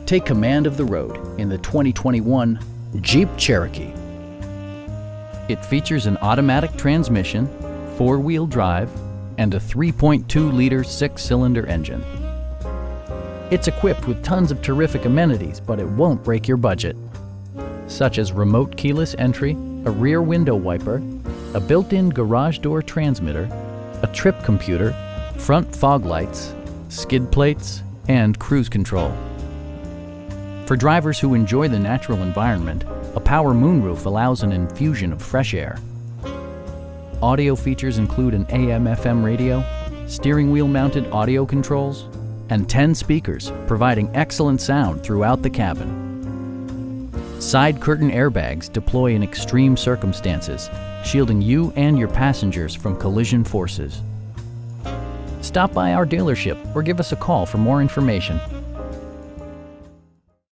Take command of the road in the 2021 Jeep Cherokee. It features an automatic transmission, four-wheel drive, and a 3.2-liter six-cylinder engine. It's equipped with tons of terrific amenities, but it won't break your budget, such as remote keyless entry, a rear window wiper, a built-in garage door transmitter, a trip computer, front fog lights, skid plates, and cruise control. For drivers who enjoy the natural environment, a power moonroof allows an infusion of fresh air. Audio features include an AM/FM radio, steering wheel mounted audio controls, and 10 speakers, providing excellent sound throughout the cabin. Side curtain airbags deploy in extreme circumstances, shielding you and your passengers from collision forces. Stop by our dealership or give us a call for more information.